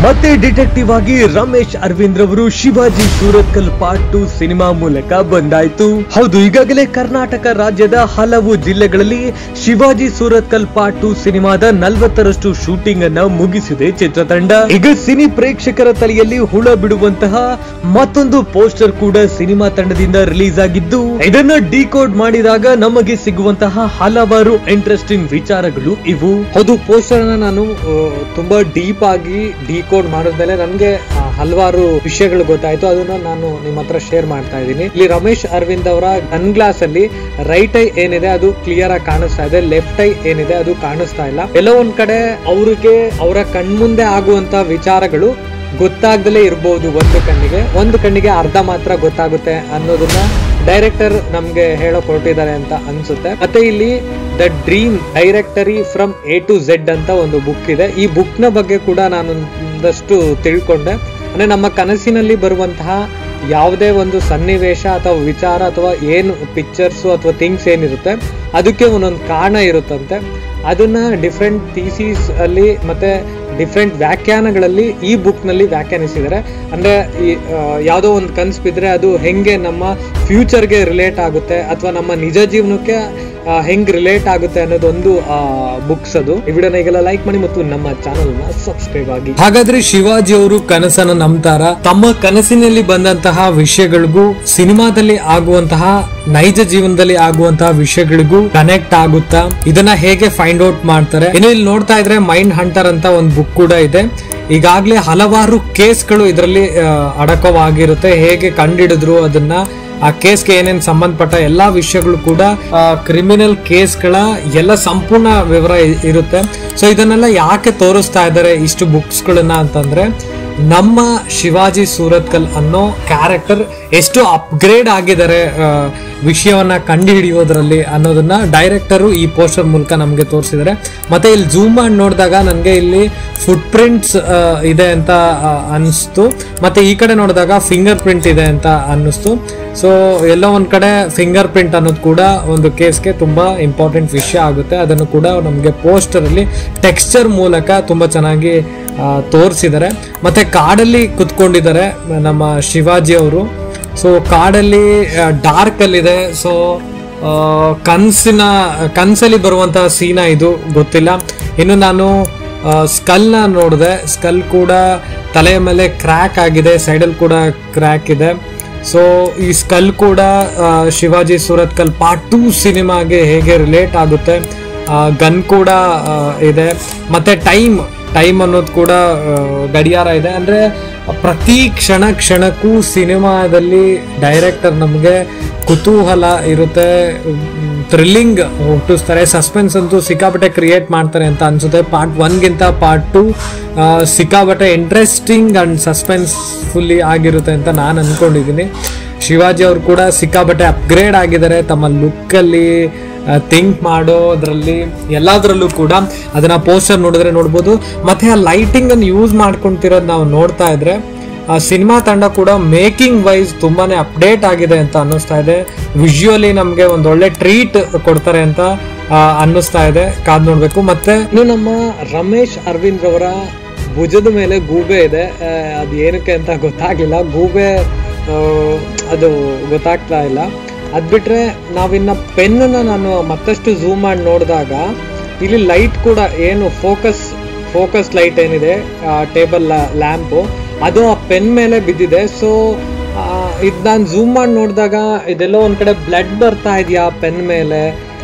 ಮತ್ತೆ ಡಿಟೆಕ್ಟಿವ್ ಆಗಿ ರಮೇಶ್ ಅರವಿಂದ್ ರವರು ಶಿವಾಜಿ ಸೂರತ್ಕಲ್ ಪಾರ್ಟ್ 2 ಸಿನಿಮಾ ಮೂಲಕ ಬಂದಾಯ್ತು. ಹೌದು, ಈಗಾಗಲೇ ಕರ್ನಾಟಕ ರಾಜ್ಯದ ಹಲವು ಜಿಲ್ಲೆಗಳಲ್ಲಿ ಶಿವಾಜಿ ಸೂರತ್ಕಲ್ ಪಾರ್ಟ್ 2 ಸಿನಿಮಾದ 40ರಷ್ಟು ಶೂಟಿಂಗ್ ಅನ್ನ ಮುಗಿಸಿದೆ ಚಿತ್ರತಂಡ. ಈಗ ಸಿನಿ ಪ್ರೇಕ್ಷಕರ ತಲೆಯಲ್ಲಿ ಹುಳ ಬಿಡುವಂತಹ ಮತ್ತೊಂದು ಪೋಸ್ಟರ್ ಕೂಡ ಸಿನಿಮಾ ತಂಡದಿಂದ ರಿಲೀಸ್ ಆಗಿದ್ದು, ಇದನ್ನ ಡಿಕೋಡ್ ಮಾಡಿದಾಗ ನಮಗೆ ಸಿಗುವಂತಹ ಹಲವಾರು ಇಂಟ್ರೆಸ್ಟಿಂಗ್ ವಿಚಾರಗಳು ಇವು. ಹೌದು, ಪೋಸ್ಟರ್ ನಾನು ತುಂಬಾ ಡೀಪ್ ಆಗಿ ಡಿಕೋಡ್ ಮಾಡಿದ್ಮೇಲೆ ನನಗೆ ಹಲವಾರು ವಿಷಯಗಳು ಗೊತ್ತಾಯ್ತು. ಅದನ್ನ ನಾನು ನಿಮ್ಮ ಹತ್ರ ಶೇರ್ ಮಾಡ್ತಾ ಇದ್ದೀನಿ. ಇಲ್ಲಿ ರಮೇಶ್ ಅರವಿಂದ್ ಅವರ ಗನ್ ಗ್ಲಾಸ್ ಅಲ್ಲಿ ರೈಟ್ ಐ ಏನಿದೆ ಅದು ಕ್ಲಿಯರ್ ಆಗಿ ಕಾಣಿಸ್ತಾ ಇದೆ, ಲೆಫ್ಟ್ ಐ ಏನಿದೆ ಅದು ಕಾಣಿಸ್ತಾ ಇಲ್ಲ. ಎಲ್ಲೋ ಒಂದ್ ಕಡೆ ಅವ್ರಿಗೆ ಅವರ ಕಣ್ಮುಂದೆ ಆಗುವಂತ ವಿಚಾರಗಳು ಗೊತ್ತಾಗ್ದಲೇ ಇರಬಹುದು. ಒಂದು ಕಣ್ಣಿಗೆ ಅರ್ಧ ಮಾತ್ರ ಗೊತ್ತಾಗುತ್ತೆ ಅನ್ನೋದನ್ನ ಡೈರೆಕ್ಟರ್ ನಮ್ಗೆ ಹೇಳಕ್ ಹೊರಟಿದ್ದಾರೆ ಅಂತ ಅನ್ಸುತ್ತೆ. ಮತ್ತೆ ಇಲ್ಲಿ the dream directory from A to Z ಅಂತ ಒಂದು ಬುಕ್ ಇದೆ. ಈ ಬುಕ್ ನ ಬಗ್ಗೆ ಕೂಡ ನಾನು ಒಂದಷ್ಟು ತಿಳ್ಕೊಂಡೆ. ಅಂದ್ರೆ ನಮ್ಮ ಕನಸಿನಲ್ಲಿ ಬರುವಂತಹ ಯಾವುದೇ ಒಂದು ಸನ್ನಿವೇಶ ಅಥವಾ ವಿಚಾರ ಅಥವಾ ಏನು ಪಿಕ್ಚರ್ಸ್ ಅಥವಾ ಥಿಂಗ್ಸ್ ಏನಿರುತ್ತೆ ಅದಕ್ಕೆ ಒಂದೊಂದು ಕಾರಣ ಇರುತ್ತಂತೆ. ಅದನ್ನ ಡಿಫ್ರೆಂಟ್ ಥೀಸಿಸ್ ಅಲ್ಲಿ ಮತ್ತೆ ಡಿಫ್ರೆಂಟ್ ವ್ಯಾಖ್ಯಾನಗಳಲ್ಲಿ ಈ ಬುಕ್ ನಲ್ಲಿ ವ್ಯಾಖ್ಯಾನಿಸಿದ್ದಾರೆ. ಅಂದ್ರೆ ಯಾವುದೋ ಒಂದು ಕನ್ಸು ಬಿದ್ರೆ ಅದು ಹೆಂಗೆ ನಮ್ಮ ಫ್ಯೂಚರ್ಗೆ ರಿಲೇಟ್ ಆಗುತ್ತೆ ಅಥವಾ ನಮ್ಮ ನಿಜ ಜೀವನಕ್ಕೆ ಹೆಂಗ್ ರಿಲೇಟ್ ಆಗುತ್ತೆ ಅನ್ನೋದೊಂದು ಬುಕ್ಸ್ ಅದು. ಈ ವಿಡಿಯೋನ ಈಗೆಲ್ಲ ಲೈಕ್ ಮಾಡಿ ಮತ್ತು ನಮ್ಮ ಚಾನಲ್ ನ ಸಬ್ಸ್ಕ್ರೈಬ್ ಆಗಿ. ಹಾಗಾದ್ರೆ ಶಿವಾಜಿ ಅವರು ಕನಸನ್ನ ನಂಬ್ತಾರ? ತಮ್ಮ ಕನಸಿನಲ್ಲಿ ಬಂದಂತಹ ವಿಷಯಗಳಿಗೂ ಸಿನಿಮಾದಲ್ಲಿ ಆಗುವಂತಹ ನೈಜ ಜೀವನದಲ್ಲಿ ಆಗುವಂತಹ ವಿಷಯಗಳಿಗೂ ಕನೆಕ್ಟ್ ಆಗುತ್ತಾ? ಇದನ್ನ ಹೇಗೆ ಫೈಂಡ್ ಔಟ್ ಮಾಡ್ತಾರೆ? ಇನ್ನು ಇಲ್ಲಿ ನೋಡ್ತಾ ಇದ್ರೆ ಮೈಂಡ್ ಹಂಟರ್ ಅಂತ ಒಂದು ಬುಕ್ ಕೂಡ ಇದೆ. ಈಗಾಗ್ಲೇ ಹಲವಾರು ಕೇಸ್ಗಳು ಇದರಲ್ಲಿ ಅಡಕವಾಗಿರುತ್ತೆ. ಹೇಗೆ ಕಂಡಿಡಿದ್ರು ಅದನ್ನ, ಆ ಕೇಸ್ಗೆ ಏನೇನ್ ಸಂಬಂಧಪಟ್ಟ ಎಲ್ಲಾ ವಿಷಯಗಳು ಕೂಡ ಕ್ರಿಮಿನಲ್ ಕೇಸ್ಗಳ ಎಲ್ಲ ಸಂಪೂರ್ಣ ವಿವರ ಇರುತ್ತೆ. ಸೊ ಇದನ್ನೆಲ್ಲ ಯಾಕೆ ತೋರಿಸ್ತಾ ಇದ್ದಾರೆ ಇಷ್ಟು ಬುಕ್ಸ್ ಗಳನ್ನ ಅಂತಂದ್ರೆ, ನಮ್ಮ ಶಿವಾಜಿ ಸೂರತ್ಕಲ್ ಅನ್ನೋ ಕ್ಯಾರೆಕ್ಟರ್ ಎಷ್ಟು ಅಪ್ಗ್ರೇಡ್ ಆಗಿದ್ದಾರೆ ವಿಷಯವನ್ನ ಕಂಡು ಹಿಡಿಯೋದ್ರಲ್ಲಿ ಅನ್ನೋದನ್ನ ಡೈರೆಕ್ಟರು ಈ ಪೋಸ್ಟರ್ ಮೂಲಕ ನಮ್ಗೆ ತೋರಿಸಿದ್ದಾರೆ. ಮತ್ತೆ ಇಲ್ಲಿ ಜೂಮ್ ಮಾಡಿ ನೋಡಿದಾಗ ನನ್ಗೆ ಇಲ್ಲಿ ಫುಟ್ ಪ್ರಿಂಟ್ಸ್ ಇದೆ ಅಂತ ಅನಿಸ್ತು. ಮತ್ತೆ ಈ ಕಡೆ ನೋಡಿದಾಗ ಫಿಂಗರ್ ಪ್ರಿಂಟ್ ಇದೆ ಅಂತ ಅನ್ನಿಸ್ತು. ಸೊ ಎಲ್ಲೋ ಒಂದ್ ಕಡೆ ಫಿಂಗರ್ ಪ್ರಿಂಟ್ ಅನ್ನೋದು ಕೂಡ ಒಂದು ಕೇಸ್ಗೆ ತುಂಬಾ ಇಂಪಾರ್ಟೆಂಟ್ ವಿಷಯ ಆಗುತ್ತೆ. ಅದನ್ನು ಕೂಡ ನಮ್ಗೆ ಪೋಸ್ಟರ್ ಅಲ್ಲಿ ಟೆಕ್ಸ್ಚರ್ ಮೂಲಕ ತುಂಬಾ ಚೆನ್ನಾಗಿ ತೋರಿಸಿದ್ದಾರೆ. ಮತ್ತೆ ಕಾಡಲ್ಲಿ ಕುತ್ಕೊಂಡಿದ್ದಾರೆ ನಮ್ಮ ಶಿವಾಜಿ ಅವರು. ಸೊ ಕಾಡಲ್ಲಿ ಡಾರ್ಕ್ ಅಲ್ಲಿ ಇದೆ. ಸೊ ಕನ್ಸಲ್ಲಿ ಬರುವಂತಹ ಸೀನ ಇದು ಗೊತ್ತಿಲ್ಲ. ಇನ್ನು ನಾನು ಸ್ಕಲ್ ನ ನೋಡಿದೆ. ಸ್ಕಲ್ ಕೂಡ ತಲೆಯ ಮೇಲೆ ಕ್ರ್ಯಾಕ್ ಆಗಿದೆ, ಸೈಡಲ್ಲಿ ಕೂಡ ಕ್ರ್ಯಾಕ್ ಇದೆ. ಸೊ ಈ ಸ್ಕಲ್ ಕೂಡ ಶಿವಾಜಿ ಸೂರತ್ಕಲ್ ಪಾರ್ಟ್ 2 ಸಿನಿಮಾಗೆ ಹೇಗೆ ರಿಲೇಟ್ ಆಗುತ್ತೆ. ಗನ್ ಕೂಡ ಇದೆ. ಮತ್ತೆ ಟೈಮ್ ಅನ್ನೋದು ಕೂಡ ಗಡಿಯಾರ ಇದೆ. ಅಂದ್ರೆ ಪ್ರತಿ ಕ್ಷಣಕ್ಕೂ ಸಿನಿಮಾದಲ್ಲಿ ಡೈರೆಕ್ಟರ್ ನಮಗೆ ಕುತೂಹಲ ಇರುತ್ತೆ, ಥ್ರಿಲ್ಲಿಂಗ್ ಹುಟ್ಟಿಸ್ತಾರೆ, ಸಸ್ಪೆನ್ಸ್ ಅಂತೂ ಸಿಕ್ಕಾಪಟ್ಟೆ ಕ್ರಿಯೇಟ್ ಮಾಡ್ತಾರೆ ಅಂತ ಅನ್ಸುತ್ತೆ. ಪಾರ್ಟ್ 1 ಗಿಂತ ಪಾರ್ಟ್ 2 ಸಿಕ್ಕಾಪಟ್ಟೆ ಇಂಟ್ರೆಸ್ಟಿಂಗ್ ಅಂಡ್ ಸಸ್ಪೆನ್ಸ್ಫುಲ್ಲಿ ಆಗಿರುತ್ತೆ ಅಂತ ನಾನು ಅನ್ಕೊಂಡಿದ್ದೀನಿ. ಶಿವಾಜಿ ಅವರು ಕೂಡ ಸಿಕ್ಕಾಪಟ್ಟೆ ಅಪ್ಗ್ರೇಡ್ ಆಗಿದ್ದಾರೆ ತಮ್ಮ ಲುಕ್ಕಲ್ಲಿ, ಥಿಂಕ್ ಮಾಡೋದ್ರಲ್ಲಿ, ಎಲ್ಲದರಲ್ಲೂ ಕೂಡ. ಅದನ್ನ ಪೋಸ್ಟರ್ ನೋಡಿದ್ರೆ ನೋಡ್ಬೋದು. ಮತ್ತೆ ಆ ಲೈಟಿಂಗ್ ಅನ್ನು ಯೂಸ್ ಮಾಡ್ಕೊಂತಿರೋದು ನಾವು ನೋಡ್ತಾ ಇದ್ರೆ ಸಿನಿಮಾ ತಂಡ ಕೂಡ ಮೇಕಿಂಗ್ ವೈಸ್ ತುಂಬಾನೇ ಅಪ್ಡೇಟ್ ಆಗಿದೆ ಅಂತ ಅನ್ನಿಸ್ತಾ ಇದೆ. ವಿಜುವಲಿ ನಮ್ಗೆ ಒಂದ್ ಒಳ್ಳೆ ಟ್ರೀಟ್ ಕೊಡ್ತಾರೆ ಅಂತ ಅನ್ನಿಸ್ತಾ ಇದೆ. ಕಾದ್ ನೋಡ್ಬೇಕು. ಮತ್ತೆ ಇನ್ನು ನಮ್ಮ ರಮೇಶ್ ಅರವಿಂದ್ ರವರ ಭುಜದ ಮೇಲೆ ಗೂಬೆ ಇದೆ. ಅದು ಏನಕ್ಕೆ ಅಂತ ಗೊತ್ತಾಗ್ಲಿಲ್ಲ. ಗೂಬೆ ಅದು ಗೊತ್ತಾಗ್ತಾ ಇಲ್ಲ. ಅದ್ ಬಿಟ್ರೆ ನಾವಿನ್ನ ಪೆನ್ನ ನಾನು ಮತ್ತಷ್ಟು ಝೂಮ್ ಮಾಡಿ ನೋಡಿದಾಗ ಇಲ್ಲಿ ಲೈಟ್ ಕೂಡ ಏನು ಫೋಕಸ್ ಲೈಟ್ ಏನಿದೆ ಟೇಬಲ್ ಲ್ಯಾಂಪು ಅದು ಆ ಪೆನ್ ಮೇಲೆ ಬಿದ್ದಿದೆ. ಸೊ ಇದು ನಾನು ಝೂಮ್ ಮಾಡಿ ನೋಡಿದಾಗ ಇದೆಲ್ಲೋ ಒಂದ್ ಕಡೆ ಬ್ಲಡ್ ಬರ್ತಾ ಇದೆಯಾ ಪೆನ್ ಮೇಲೆ,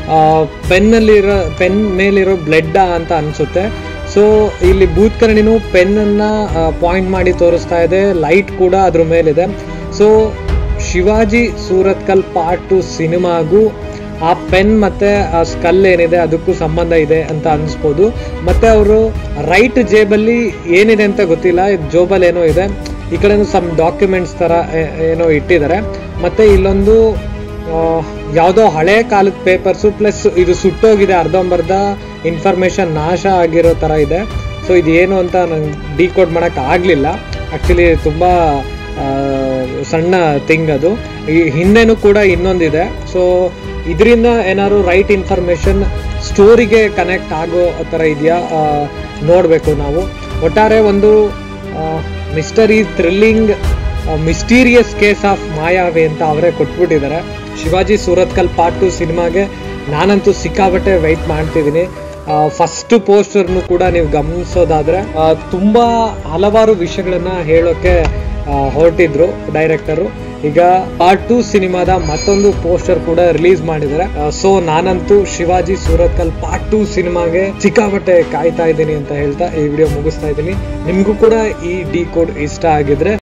ಪೆನ್ ಮೇಲಿರೋ ಬ್ಲಡ್ ಅಂತ ಅನ್ಸುತ್ತೆ. ಸೊ ಇಲ್ಲಿ ಭೂತ್ಕರ್ಣಿನೂ ಪೆನ್ ಅನ್ನ ಪಾಯಿಂಟ್ ಮಾಡಿ ತೋರಿಸ್ತಾ ಇದೆ, ಲೈಟ್ ಕೂಡ ಅದ್ರ ಮೇಲಿದೆ. ಸೊ ಶಿವಾಜಿ ಸೂರತ್ಕಲ್ ಪಾರ್ಟ್ 2 ಸಿನಿಮಾಗೂ ಆ ಪೆನ್ ಮತ್ತೆ ಆ ಸ್ಕಲ್ ಏನಿದೆ ಅದಕ್ಕೂ ಸಂಬಂಧ ಇದೆ ಅಂತ ಅನ್ಸ್ಬೋದು. ಮತ್ತೆ ಅವರು ರೈಟ್ ಜೇಬಲ್ಲಿ ಏನಿದೆ ಅಂತ ಗೊತ್ತಿಲ್ಲ, ಜೋಬಲ್ಲಿ ಏನೋ ಇದೆ. ಈ ಕಡೆ ಸಮ್ ಡಾಕ್ಯುಮೆಂಟ್ಸ್ ತರ ಏನೋ ಇಟ್ಟಿದ್ದಾರೆ. ಮತ್ತೆ ಇಲ್ಲೊಂದು ಯಾವುದೋ ಹಳೆ ಕಾಲದ ಪೇಪರ್ಸು ಪ್ಲಸ್ ಇದು ಸುಟ್ಟೋಗಿದೆ, ಅರ್ಧಂಬರ್ಧ ಇನ್ಫಾರ್ಮೇಶನ್ ನಾಶ ಆಗಿರೋ ತರ ಇದೆ. ಸೊ ಇದು ಏನು ಅಂತ ನಂಗೆ ಡಿಕೋಡ್ ಮಾಡಕ್ ಆಗ್ಲಿಲ್ಲ. ಆಕ್ಚುಲಿ ತುಂಬಾ ಸಣ್ಣ ಥಿಂಗ್ ಅದು. ಈ ಹಿಂದೆನೂ ಕೂಡ ಇನ್ನೊಂದಿದೆ. ಸೊ ಇದರಿಂದ ಏನಾದ್ರು ರೈಟ್ ಇನ್ಫಾರ್ಮೇಶನ್ ಸ್ಟೋರಿಗೆ ಕನೆಕ್ಟ್ ಆಗೋ ತರ ಇದೆಯಾ ನೋಡ್ಬೇಕು ನಾವು. ಒಟ್ಟಾರೆ ಒಂದು mystery thrilling mysterious case of Mayavi ಅಂತ ಅವರೇ ಕೊಟ್ಬಿಟ್ಟಿದ್ದಾರೆ. ಶಿವಾಜಿ ಸೂರತ್ಕಲ್ ಪಾರ್ಟ್ 2 ಸಿನಿಮಾಗೆ ನಾನಂತೂ ಸಿಕ್ಕಾಬಟ್ಟೆ ವೆಯ್ಟ್ ಮಾಡ್ತಿದ್ದೀನಿ. ಫಸ್ಟ್ ಪೋಸ್ಟರ್ನು ಕೂಡ ನೀವು ಗಮನಿಸೋದಾದ್ರೆ ತುಂಬಾ ಹಲವಾರು ವಿಷಯಗಳನ್ನ ಹೇಳೋಕೆ ಹೊರಟಿದ್ರು ಡೈರೆಕ್ಟರು. ಈಗ ಪಾರ್ಟ್ 2 ಸಿನಿಮಾದ ಮತ್ತೊಂದು ಪೋಸ್ಟರ್ ಕೂಡ ರಿಲೀಸ್ ಮಾಡಿದ್ದಾರೆ. ಸೊ ನಾನಂತೂ ಶಿವಾಜಿ ಸೂರತ್ಕಲ್ ಪಾರ್ಟ್ 2 ಸಿನಿಮಾಗೆ ಸಿಕ್ಕಾಬಟ್ಟೆ ಕಾಯ್ತಾ ಇದ್ದೀನಿ ಅಂತ ಹೇಳ್ತಾ ಈ ವಿಡಿಯೋ ಮುಗಿಸ್ತಾ ಇದ್ದೀನಿ. ನಿಮ್ಗೂ ಕೂಡ ಈ ಡಿ ಕೋಡ್ ಇಷ್ಟ ಆಗಿದ್ರೆ